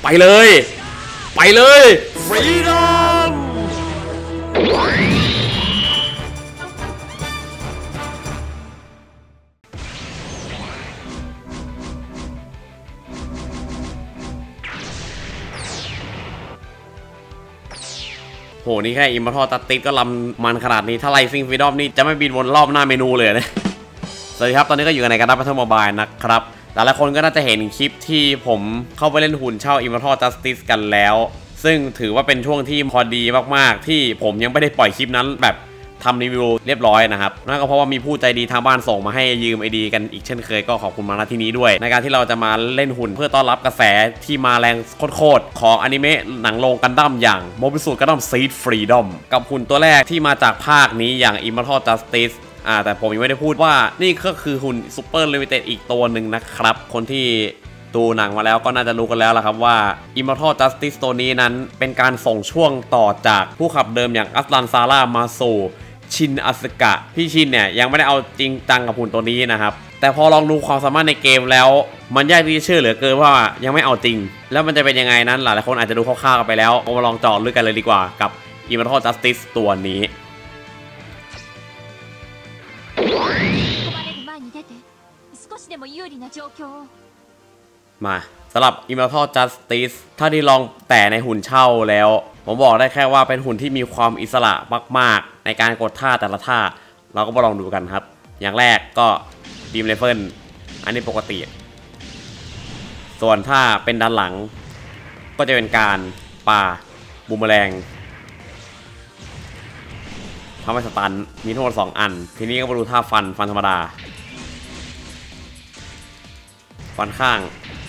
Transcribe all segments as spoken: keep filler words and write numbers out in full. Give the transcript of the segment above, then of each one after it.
ไปเลยไปเลยฟรีดอมโหนี่แค่อิมมอร์ทัลตัดติดก็ลำมันขนาดนี้ถ้าไลซิงฟรีดอมนี่จะไม่บินวนรอบหน้าเมนูเลยนะสวัสดีครับตอนนี้ก็อยู่ในการดับเบิลเทิลโมบายนะครับหลายๆคนก็น่าจะเห็นคลิปที่ผมเข้าไปเล่นหุ่นเช่า Immortal Justice กันแล้วซึ่งถือว่าเป็นช่วงที่พอดีมากๆที่ผมยังไม่ได้ปล่อยคลิปนั้นแบบทำรีวิวเรียบร้อยนะครับนั่นก็เพราะว่ามีผู้ใจดีทางบ้านส่งมาให้ยืม ไอ ดี กันอีกเช่นเคยก็ขอบคุณมาณที่นี้ด้วยในการที่เราจะมาเล่นหุ่นเพื่อต้อนรับกระแสที่มาแรงโคตรๆของอนิเมะหนังโรงกันดั้มอย่างโมบิสุกันดั้มซีดฟรีดอมกับหุ่นตัวแรกที่มาจากภาคนี้อย่าง Immortal Justiceอ่าแต่ผมยังไม่ได้พูดว่านี่ก็คือหุ่นซูเปอร์ลิมิเต็ดอีกตัวหนึ่งนะครับคนที่ดูหนังมาแล้วก็น่าจะรู้กันแล้วล่ะครับว่า Immortal Justice ตัวนี้นั้นเป็นการส่งช่วงต่อจากผู้ขับเดิมอย่างอัสลันซาร่ามาสู่ชินอาสึกะพี่ชินเนี่ยยังไม่ได้เอาจริงจังกับหุ่นตัวนี้นะครับแต่พอลองดูความสามารถในเกมแล้วมันยากที่จะเชื่อเหลือเกินว่ายังไม่เอาจริงแล้วมันจะเป็นยังไงนั้นหลายคนอาจจะดูคร่าวๆกันไปแล้วเอามาลองเจาะลึกกันเลยดีกว่ากับ Immortal Justice ตัวนี้มาสำหรับ Immortal Justice ถ้าที่ลองแต่ในหุ่นเช่าแล้วผมบอกได้แค่ว่าเป็นหุ่นที่มีความอิสระมากๆในการกดท่าแต่ละท่าเราก็มาลองดูกันครับอย่างแรกก็บีมไรเฟิลอันนี้ปกติส่วนถ้าเป็นด้านหลังก็จะเป็นการปาบูมเมอแรงทำให้สตันมีทั้งหมดสองอันทีนี้ก็มาดูท่าฟันฟันธรรมดาฟันข้าง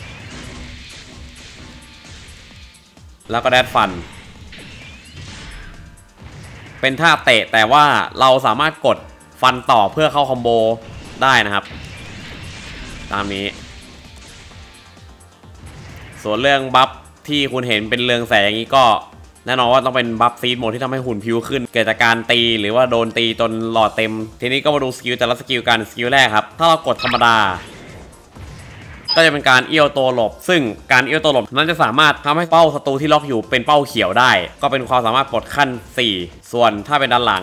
แล้วก็แดดฟันเป็นท่าเตะแต่ว่าเราสามารถกดฟันต่อเพื่อเข้าคอมโบได้นะครับตามนี้ส่วนเรื่องบัฟที่คุณเห็นเป็นเรืองแสงอย่างนี้ก็แน่นอนว่าต้องเป็นบัฟซีดโหมดที่ทำให้หุ่นผิวขึ้นเกิดจากการตีหรือว่าโดนตีจนหลอดเต็มทีนี้ก็มาดูสกิลแต่ละสกิลกันสกิลแรกครับถ้าเรากดธรรมดาก็จะเป็นการเอี้ยวตัวหลบซึ่งการเอี้ยวตัวหลบนั้นจะสามารถทำให้เป้าศัตรูที่ล็อกอยู่เป็นเป้าเขียวได้ก็เป็นความสามารถปลดขั้นสี่ส่วนถ้าเป็นด้านหลัง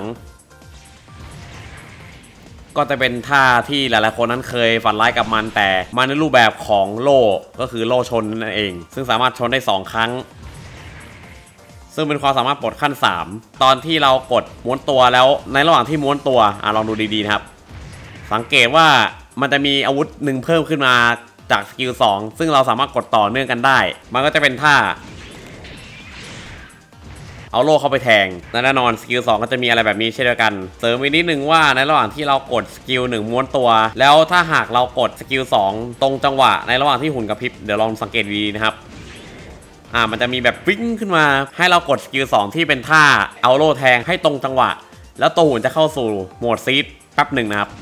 ก็จะเป็นท่าที่หลายๆคนนั้นเคยฝันร้ายกับมันแต่มาในรูปแบบของโล่ก็คือโล่ชนนั่นเองซึ่งสามารถชนได้สองครั้งซึ่งเป็นความสามารถปลดขั้นสามตอนที่เรากดม้วนตัวแล้วในระหว่างที่ม้วนตัวอ่ะลองดูดีๆนะครับสังเกตว่ามันจะมีอาวุธหนึ่งเพิ่มขึ้นมาจากสกิลสองซึ่งเราสามารถกดต่อเนื่องกันได้มันก็จะเป็นท่าเอาโล่เข้าไปแทงแน่นอนสกิลสองก็จะมีอะไรแบบนี้เช่นเดียวกันเสริมอีกนิดนึงว่าในระหว่างที่เรากดสกิลหนึ่งม้วนตัวแล้วถ้าหากเรากดสกิลสองตรงจังหวะในระหว่างที่หุ่นกระพริบเดี๋ยวลองสังเกตดีนะครับอ่ามันจะมีแบบวิ่งขึ้นมาให้เรากดสกิลสองที่เป็นท่าเอาโล่แทงให้ตรงจังหวะแล้วตัวหุ่นจะเข้าสู่โหมดซีดแป๊บหนึ่งนะครับ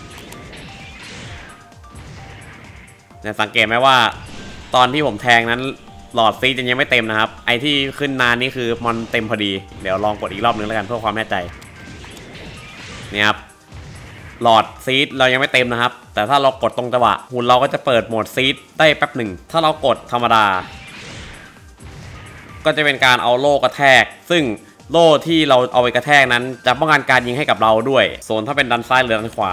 เนี่ยสังเกตไหมว่าตอนที่ผมแทงนั้นหลอดซีดยังไม่เต็มนะครับไอที่ขึ้นนานนี่คือมันเต็มพอดีเดี๋ยวลองกดอีกรอบนึงแล้วกันเพื่อความแน่ใจนี่ครับหลอดซีดเรายังไม่เต็มนะครับแต่ถ้าเรากดตรงจังหวะหุ่นเราก็จะเปิดโหมดซีดได้แป๊บหนึ่งถ้าเรากดธรรมดาก็จะเป็นการเอาโล่กระแทกซึ่งโล่ที่เราเอาไปกระแทกนั้นจะป้องกันการยิงให้กับเราด้วยส่วนถ้าเป็นด้านซ้ายหรือด้านขวา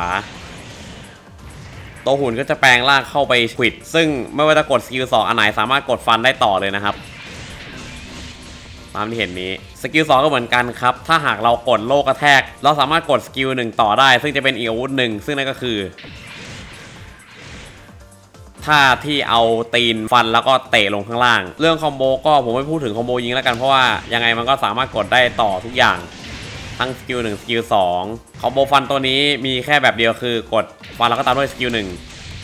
ตัวหุ่นก็จะแปลงร่างเข้าไปควิดซึ่งไม่ว่าจะกดสกิลสองอันไหนสามารถกดฟันได้ต่อเลยนะครับตามที่เห็นนี้สกิลสองก็เหมือนกันครับถ้าหากเรากดโล่กระแทกเราสามารถกดสกิลหนึ่งต่อได้ซึ่งจะเป็นอีกอาวุธหนึ่งซึ่งนั่นก็คือท่าที่เอาตีนฟันแล้วก็เตะลงข้างล่างเรื่องคอมโบก็ผมไม่พูดถึงคอมโบยิงแล้วกันเพราะว่ายังไงมันก็สามารถกดได้ต่อทุกอย่างทั้งสกิลหนึ่งสกิลสองคอมโบฟันตัวนี้มีแค่แบบเดียวคือกดฟันแล้วก็ตามด้วยสกิลหนึ่ง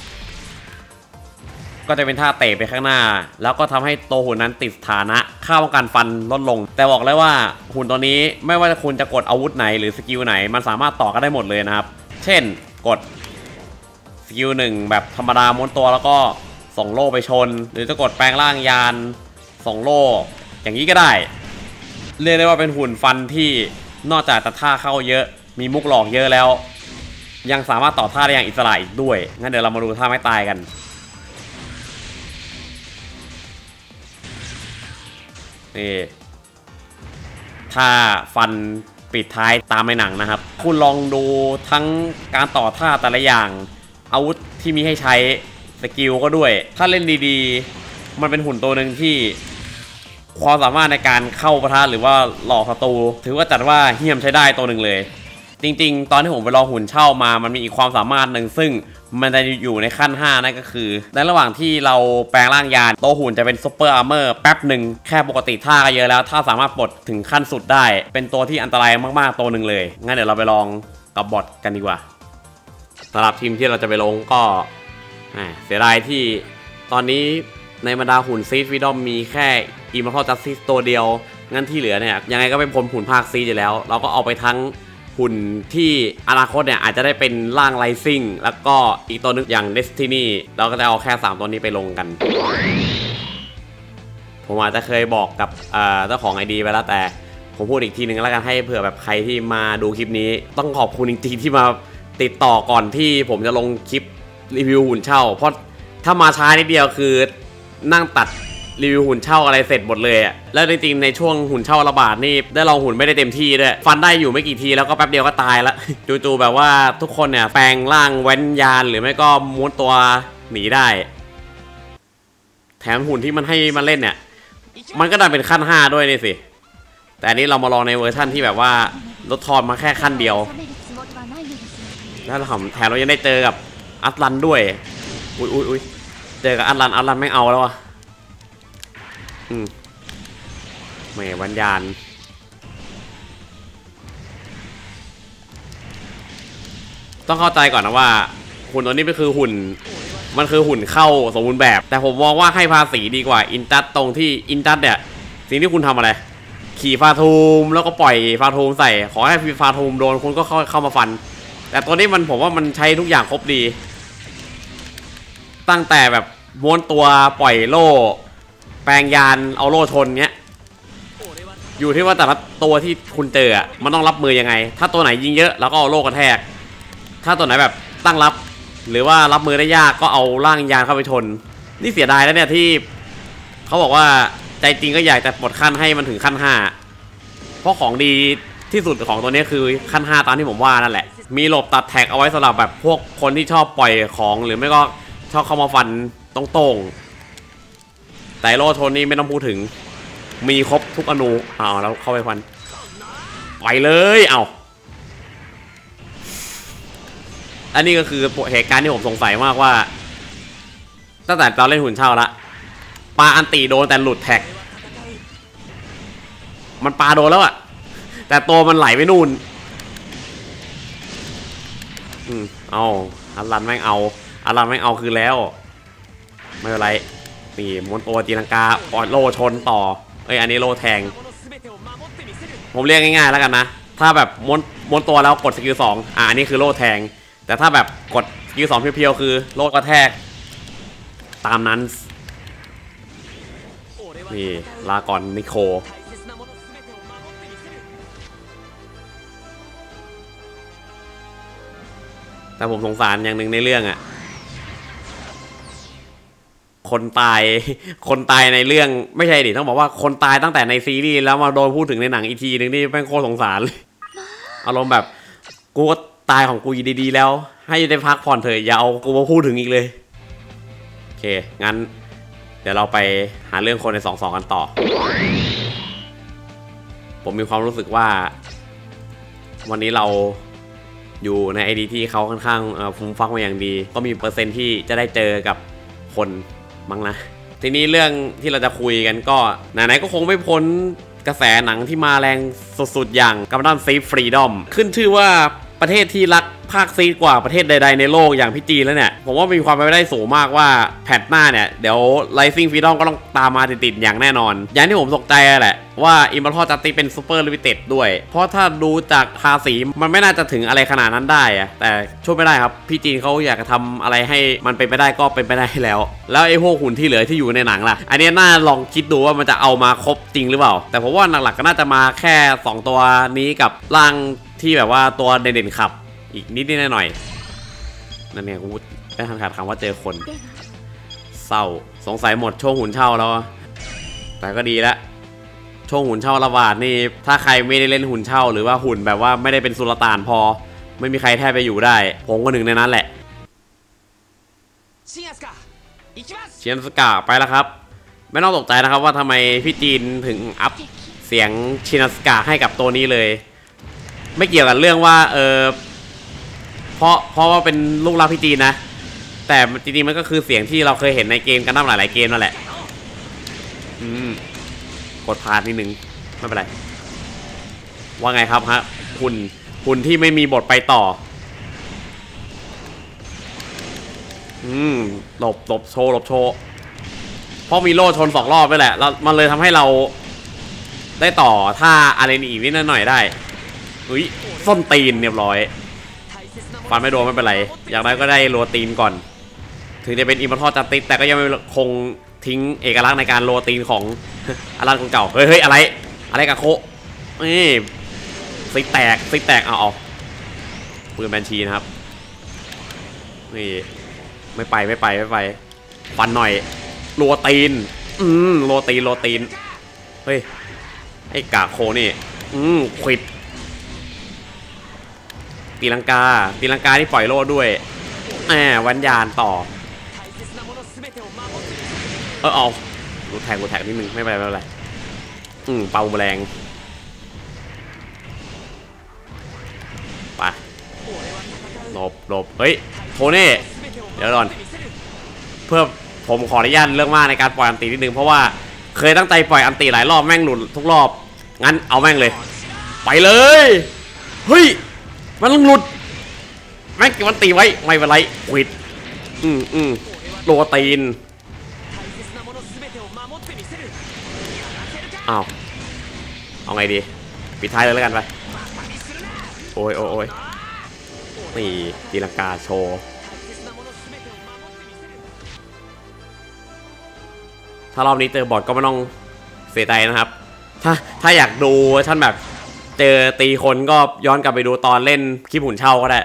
ก็จะเป็นท่าเตะไปข้างหน้าแล้วก็ทำให้ตัวหุ่นนั้นติดฐานะค่าป้องกันฟันลดลงแต่บอกเลยว่าหุ่นตัวนี้ไม่ว่าคุณจะกดอาวุธไหนหรือสกิลไหนมันสามารถต่อกันได้หมดเลยนะครับเช่นกดสกิลหนึ่งแบบธรรมดาม้วนตัวแล้วก็ส่งโล่ไปชนหรือจะกดแปลงร่างยานส่งโล่อย่างนี้ก็ได้เรียกได้ว่าเป็นหุ่นฟันที่นอกจากจะท่าเข้าเยอะมีมุกหลอกเยอะแล้วยังสามารถต่อท่าได้อย่างอิสระอีกด้วยงั้นเดี๋ยวเรามาดูท่าไม่ตายกันนี่ถ้าฟันปิดท้ายตามในหนังนะครับคุณลองดูทั้งการต่อท่าแต่ละอย่างอาวุธที่มีให้ใช้สกิลก็ด้วยถ้าเล่นดีๆมันเป็นหุ่นตัวหนึ่งที่ความสามารถในการเข้าปะทะหรือว่าหลอกศัตรูถือว่าจัดว่าเหี้ยมใช้ได้ตัวหนึ่งเลยจริงๆตอนที่ผมไปลองหุ่นเช่ามามันมีอีกความสามารถหนึ่งซึ่งมันจะอยู่ในขั้นห้านั่นก็คือในระหว่างที่เราแปลงร่างยานตัวหุ่นจะเป็นซุปเปอร์อาร์เมอร์แป๊บหนึ่งแค่ปกติท่าก็เยอะแล้วถ้าสามารถปลดถึงขั้นสุดได้เป็นตัวที่อันตรายมากๆตัวหนึ่งเลยงั้นเดี๋ยวเราไปลองกับบอทกันดีกว่าสำหรับทีมที่เราจะไปลงก็เสียดายที่ตอนนี้ในบรรดาหุ่นซีดวิดอมมีแค่อิมมอร์ทัลจัสติสตัวเดียวงั้นที่เหลือเนี่ยยังไงก็เป็นผลหุ่นภาคซีอยู่แล้วเราก็เอาไปทั้งหุ่นที่อนาคตเนี่ยอาจจะได้เป็นร่างไลซิ่งแล้วก็อีกตัวนึงอย่าง Destiny เราก็จะเอาแค่สามตัวนี้ไปลงกันผมอาจจะเคยบอกกับเจ้าของ ไอ ดี ไปแล้วแต่ผมพูดอีกทีหนึ่งแล้วกันให้เผื่อแบบใครที่มาดูคลิปนี้ต้องขอบคุณจริงๆที่มาติดต่อก่อนที่ผมจะลงคลิปรีวิวหุ่นเช่าเพราะถ้ามาช้านิดเดียวคือนั่งตัดรีวิวหุ่นเช่าอะไรเสร็จหมดเลยอะแล้วจริงๆในช่วงหุ่นเช่าระบาดนี่ได้ลองหุ่นไม่ได้เต็มที่ด้วยฟันได้อยู่ไม่กี่ทีแล้วก็แป๊บเดียวก็ตายแล้ว จู่ๆแบบว่าทุกคนเนี่ยแปลงร่างแว้นยานหรือไม่ก็ม้วนตัวหนีได้แถมหุ่นที่มันให้มันเล่นเนี่ยมันก็ดันเป็นขั้นห้าด้วยนี่สิแต่อันนี้เรามาลองในเวอร์ชั่นที่แบบว่าลดทอนมาแค่ขั้นเดียวแล้วแถมเรายังได้เจอกับอัสลันด้วยอุ้ยอุ้ยอุ้ยเจอกับอัสลันอัสลันไม่เอาแล้วอะอืมแหมวิญญาณต้องเข้าใจก่อนนะว่าหุ่นตัวนี้มันคือหุ่นมันคือหุ่นเข้าสมบูรณ์แบบแต่ผมมองว่าให้ภาษีดีกว่าอินตัสตรงที่อินตัสเนี่ยสิ่งที่คุณทำอะไรขี่ฟาทูมแล้วก็ปล่อยฟาทูมใส่ขอให้ฟาทูมโดนคุณก็เข้าเข้ามาฟันแต่ตัวนี้มันผมว่ามันใช้ทุกอย่างครบดีตั้งแต่แบบม้วนตัวปล่อยโล่แปลงยานเอาโล่ชนเงี้ยอยู่ที่ว่าแต่ละตัวที่คุณเจออ่ะมันต้องรับมือยังไงถ้าตัวไหนยิงเยอะแล้วก็เอาโล่กระแทกถ้าตัวไหนแบบตั้งรับหรือว่ารับมือได้ยากก็เอาร่างยานเข้าไปชนนี่เสียดายแล้วเนี่ยที่เขาบอกว่าใจจริงก็อยากจะปลดขั้นให้มันถึงขั้นห้าเพราะของดีที่สุดของตัวนี้คือขั้นห้าตามที่ผมว่านั่นแหละมีหลบตัดแท็กเอาไว้สำหรับแบบพวกคนที่ชอบปล่อยของหรือไม่ก็ชอบเข้ามาฟันตรงๆแต่โล่ชนนี่ไม่ต้องพูดถึงมีครบทุกอนูเอาแล้วเข้าไปฟันไปเลยเอาอันนี้ก็คือเหตุการณ์ที่ผมสงสัยมากว่าตั้งแต่ตอนเล่นหุ่นเช่าละปาอันตีโดนแต่หลุดแท็กมันปาโดนแล้วอะแต่ตัวมันไหลไปนู่นอืมเอาอารันแม่งเอาอารันแม่งเอาคือแล้วไม่เป็นไรนี่ม้วนตัวจีนังกาปล่อยโลชนต่อเอ้ยอันนี้โลแทงผมเรียกง่ายๆแล้วกันนะถ้าแบบม้วนม้วนตัวแล้วกดสกิลสองอ่ะอันนี้คือโลแทงแต่ถ้าแบบกดสกิลสองเพียวๆคือโลกระแทกตามนั้นนี่ลาก่อนนิโคแต่ผมสงสารอย่างหนึ่งในเรื่องอ่ะคนตายคนตายในเรื่องไม่ใช่ดิต้องบอกว่าคนตายตั้งแต่ในซีรีส์แล้วมาโดนพูดถึงในหนังอีกทีนึงนี่แม่งโคตรสงสารเลยอารมณ์แบบกูก็ตายของกูอยู่ดีๆแล้วให้ได้พักผ่อนเถอะอย่าเอากูมาพูดถึงอีกเลยโอเคงั้นเดี๋ยวเราไปหาเรื่องคนในสองสองกันต่อผมมีความรู้สึกว่าวันนี้เราอยู่ใน ไอ ดี ที่เขาค่อนข้างฟุ้งฟักมาอย่างดีก็มีเปอร์เซ็นต์ที่จะได้เจอกับคนมั้งนะทีนี้เรื่องที่เราจะคุยกันก็ไหนๆก็คงไม่พ้นกระแสหนังที่มาแรงสุดๆอย่างกัมดั้มซีฟฟรีดอมขึ้นชื่อว่าประเทศที่รักภาคซีกว่าประเทศใดๆในโลกอย่างพี่จีนแล้วเนี่ยผมว่ามีความเป็นไปได้สูงมากว่าแพทหน้าเนี่ยเดี๋ยว Rising Freedom ก็ต้องตามมาติดๆอย่างแน่นอนอย่างที่ผมตกใจแหละว่า Immortal Justice เป็น Super Limited ด้วยเพราะถ้าดูจากภาษีมันไม่น่าจะถึงอะไรขนาดนั้นได้อะแต่ช่วยไม่ได้ครับพี่จีนเขาอยากจะทำอะไรให้มันเป็นไปได้ก็เป็นไปได้แล้วแล้วไอ้พวกหุ่นที่เหลือที่อยู่ในหนังล่ะอันนี้น่าลองคิดดูว่ามันจะเอามาครบจริงหรือเปล่าแต่ผมว่าหลักๆก็น่าจะมาแค่สองตัวนี้กับร่างที่แบบว่าตัวเด่นๆขับอีกนิดๆหน่อยๆนั่นเนี่ยกูได้ทันขาดคำว่าเจอคนเศร้าสงสัยหมดช่วงหุ่นเช่าแล้วแต่ก็ดีแล้วช่วงหุ่นเช่าระบาดนี่ถ้าใครไม่ได้เล่นหุ่นเช่าหรือว่าหุ่นแบบว่าไม่ได้เป็นสุลต่านพอไม่มีใครแทบไปอยู่ได้ผมก็หนึ่งในนั้นแหละเชียนสกาไปแล้วครับไม่ต้องตกใจนะครับว่าทำไมพี่จีนถึงอัพเสียงชินสกาให้กับตัวนี้เลยไม่เกี่ยวกับเรื่องว่าเออเพราะเพราะว่าเป็นลูกรักพี่จีนนะแต่จริงๆมันก็คือเสียงที่เราเคยเห็นในเกมกันดั้มหลายๆเกมนั่นแหละอืมกดพาดนิดนึงไม่เป็นไรว่าไงครับฮะหุ่นหุ่นที่ไม่มีบทไปต่ออืมหลบหลบโชว์หลบโชว์เพราะมีโล่ชนสองรอบไปแหละแล้วมันเลยทำให้เราได้ต่อถ้าอะไรอีกนิดหน่อยได้อุ้ยส้นตีนเรียบร้อยฟันไม่โดนไม่เป็นไรอย่างไรก็ได้โรตีนก่อนถึงจะเป็นอิมมอร์ทัลจัสติสแต่ก็ยังไม่คงทิ้งเอกลักษณ์ในการโรตีนของอารันของเก่าเฮ้ยเฮ้ยอะไรอะไรกับโคนี่ซิกแตกซิกแตกเอาเอาปืนแบนชีนะครับนี่ไม่ไปไม่ไปไม่ไปฟันหน่อยโรตีนอืมโรตีนโรตีนเฮ้ยไอ้กาโคนี่อืมควิดตีลังกาตีลังกาที่ปล่อยโล่ด้วยแหมวันยานต่อเออเอารูแทงรูแทงนิดนึงไม่เป็นไรไม่เป็นไรอืมเป่าแมลงไปหลบหลบเฮ้ยโทเน่เดี๋ยวก่อนเพื่อผมขออนุญาตเรื่องมากในการปล่อยอันตีนิดนึงเพราะว่าเคยตั้งใจปล่อยอันตีหลายรอบแม่งหลุดทุกรอบงั้นเอาแม่งเลยไปเลยเฮ้ยมันหลุดแม่งเก็บอันตีไว้ไม่เป็นไรควิดอืมอืมโรตีนอ้าวเอาไงดีปิดท้ายเลยแล้วกันไปโอ้ยโอ้ยโอ้ยนี่ตีลังกาโชว์ถ้ารอบนี้เจอบอทก็ไม่ต้องเสียใจนะครับถ้าถ้าอยากดูท่านแบบเจอตีคนก็ย้อนกลับไปดูตอนเล่นคลิปหุ่นเช่าก็ได้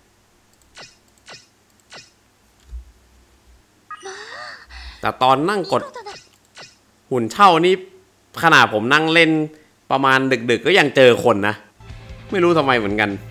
แต่ตอนนั่งกดหุ่นเช่านี่ขนาดผมนั่งเล่นประมาณดึกๆก็ยังเจอคนนะไม่รู้ทำไมเหมือนกัน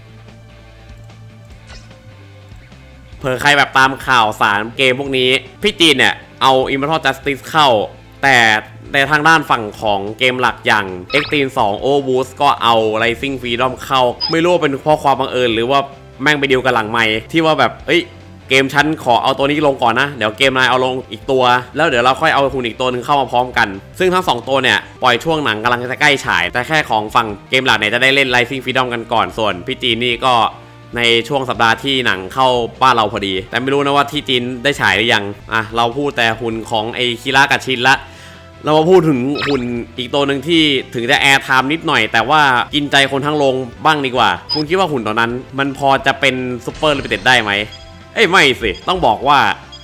เผื่อใครแบบตามข่าวสารเกมพวกนี้พี่จีนเนี่ยเอา Immortal Justice เข้าแต่ในทางด้านฝั่งของเกมหลักอย่าง Extreme สอง Overboost ก็เอา Rising Freedom เข้าไม่รู้ว่าเป็นเพราะความบังเอิญหรือว่าแม่งไปดีลกันหลังไมค์ที่ว่าแบบเอ้ยเกมชั้นขอเอาตัวนี้ลงก่อนนะเดี๋ยวเกมนายเอาลงอีกตัวแล้วเดี๋ยวเราค่อยเอาหุ่นอีกตัวหนึ่งเข้ามาพร้อมกันซึ่งทั้งสองตัวเนี่ยปล่อยช่วงหนังกำลังจะใกล้ฉายแต่แค่ของฝั่งเกมหลักเนี่ยจะได้เล่น Rising Freedom กันก่อนส่วนพี่จีนนี่ก็ในช่วงสัปดาห์ที่หนังเข้าบ้านเราพอดีแต่ไม่รู้นะว่าที่จีนได้ฉายหรือยังอ่ะเราพูดแต่หุ่นของไอคิระกับชินละเรามาพูดถึงหุ่นอีกตัวหนึ่งที่ถึงจะแอร์ไทม์นิดหน่อยแต่ว่ากินใจคนทั้งโรงบ้างดีกว่าคุณคิดว่าหุ่นตัวนั้นมันพอจะเป็นซุปเปอร์ลิมิเต็ดได้ไหมเอ้ยไม่สิต้องบอกว่า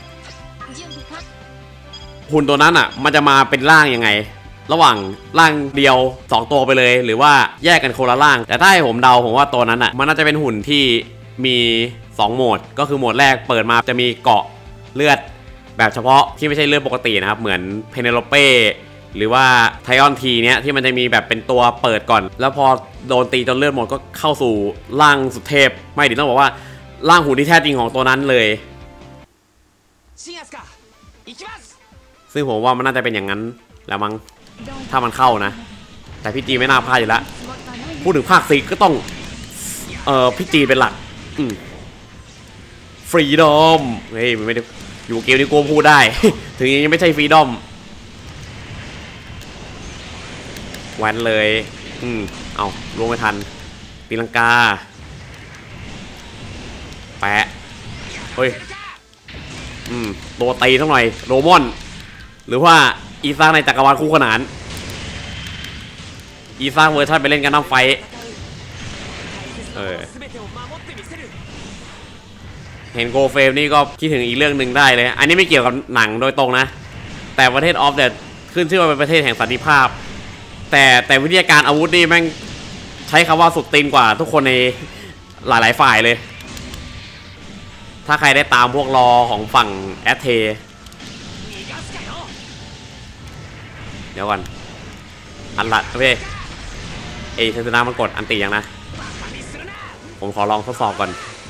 หุ่นตัวนั้นอ่ะมันจะมาเป็นร่างยังไงระหว่างร่างเดียวสองตัวไปเลยหรือว่าแยกกันคนละร่างแต่ถ้าให้ผมเดาผมว่าตัวนั้นอ่ะมันน่าจะเป็นหุ่นที่มีสองโหมดก็คือโหมดแรกเปิดมาจะมีเกาะเลือดแบบเฉพาะที่ไม่ใช่เลือดปกตินะครับเหมือนเพเนโลเป้หรือว่าไทออนทีเนี้ยที่มันจะมีแบบเป็นตัวเปิดก่อนแล้วพอโดนตีจนเลือดหมดก็เข้าสู่ร่างสุดเทพไม่ดิต้องบอกว่าร่างหุ่นที่แท้จริงของตัวนั้นเลยซึ่งผมว่ามันน่าจะเป็นอย่างนั้นแล้วมั้งถ้ามันเข้านะแต่พี่จีไม่น่าพลาดอยู่แล้วพูดถึงภาคสี่ก็ต้องเอ่อพี่จีเป็นหลักฟรีดอมเฮ้ยมันไม่ได้อยู่เกมนี้กูพูดได้ ถึงยังไม่ใช่ฟรีดอมแวนเลยอืมเอาลงไม่ทันตีลังกาแปะเฮ้ยอืมตัวตีสักหน่อยโรมอนหรือว่าอีซ่าในจักรวาลคู่ขนานอีซ่าเวอร์ชันไปเล่นกันน้ำไฟเออเห็นโกเฟมนี่ก็คิดถึงอีกเรื่องหนึ่งได้เลยอันนี้ไม่เกี่ยวกับหนังโดยตรงนะแต่ประเทศออฟเดดขึ้นชื่อว่าเป็นประเทศแห่งสันติภาพแต่แต่วิทยาการอาวุธนี่แม่งใช้คำว่าสุดตีนกว่าทุกคนในหลายๆฝ่ายเลยถ้าใครได้ตามพวกรอของฝั่งแอตเทเดี๋ยวก่อนอันละเว้ยเอเซนนามันกดอันตียังนะผมขอลองทดสอบก่อน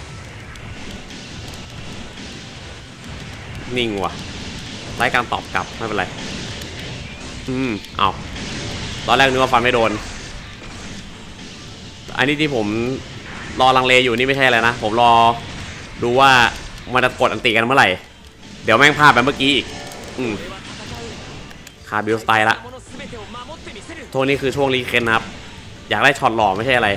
นิ่งว่ะไร้การตอบกลับไม่เป็นไรอืมเอาตอนแรกนึกว่าฟันไม่โดนอันนี้ที่ผมรอลังเลอยู่นี่ไม่ใช่อะไรนะผมรอดูว่ามันจะกดอันตีกันเมื่อไหร่เดี๋ยวแม่งพลาดแบบเมื่อกี้อีกอืมคาบิลสไตล์ละโทษนี่คือช่วงรีเคนนะครับอยากได้ช็อตหล่อไม่ใช่อะไร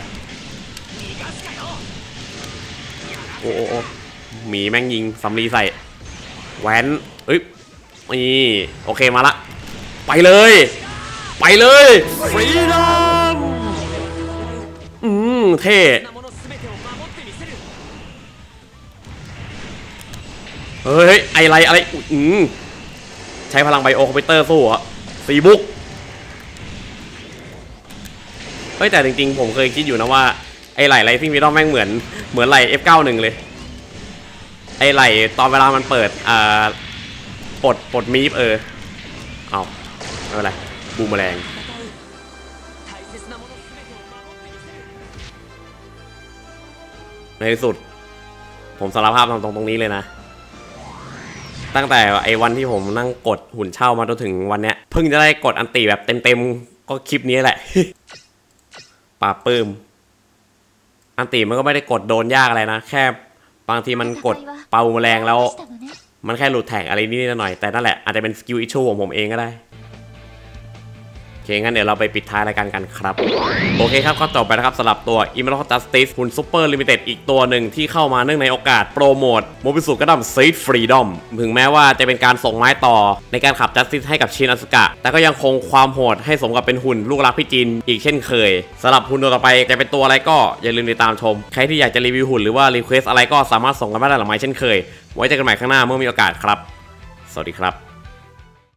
โอ้โอ้หมีแม่งยิงสำลีใส่แหวนเอ้ยนี่โอเคมาละไปเลยไปเลยฟรีดอมอืมเท่เฮ้ยไอไรอะไรอืมใช้พลังไบโอคอมพิวเตอร์สู้อะสีบุกเฮ้ยแต่จริงๆผมเคยคิดอยู่นะว่าไอไหลไรซิ่งวีดอมแม่งเหมือนเหมือนไหล เอฟ เก้าสิบ เลยไอไหลตอนเวลามันเปิดอ่าปลดปลดมีฟเออเอาไม่เป็นไรบูมแมลงในที่สุดผมสารภาพตรงตรงนี้เลยนะตั้งแต่ไอ้วันที่ผมนั่งกดหุ่นเช่ามาจนถึงวันเนี้ยเพิ่งจะได้กดอันตีแบบเต็มๆก็คลิปนี้แหละปาปื้มอันตีมันก็ไม่ได้กดโดนยากอะไรนะแค่บางทีมันกดเป่าแรงแล้วมันแค่หลุดแท็กอะไรนิดหน่อยแต่นั่นแหละอาจจะเป็นสกิลอิชชูของผมเองก็ได้โอเคงั้นเดี๋ยวเราไปปิดท้ายรายการกันครับโอเคครับก็จบไปนะครับสำหรับตัว Immortal Justice หุ่น Super Limited อีกตัวหนึ่งที่เข้ามาเนื่องในโอกาสโปรโมทโมบิสุกัมซีดฟรีดอมถึงแม้ว่าจะเป็นการส่งไม้ต่อในการขับ Justice ให้กับชินอาสึกะแต่ก็ยังคงความโหดให้สมกับเป็นหุ่นลูกรักพี่จินอีกเช่นเคยสำหรับหุ่นตัวต่อไปจะเป็นตัวอะไรก็อย่าลืมติดตามชมใครที่อยากจะรีวิวหุ่นหรือว่ารีเควสอะไรก็สามารถส่งกันมาได้หลังไมค์เช่นเคยไว้เจอกันใหม่ข้างหน้าเมื่อมีโอกาสครับสวัสดีครับ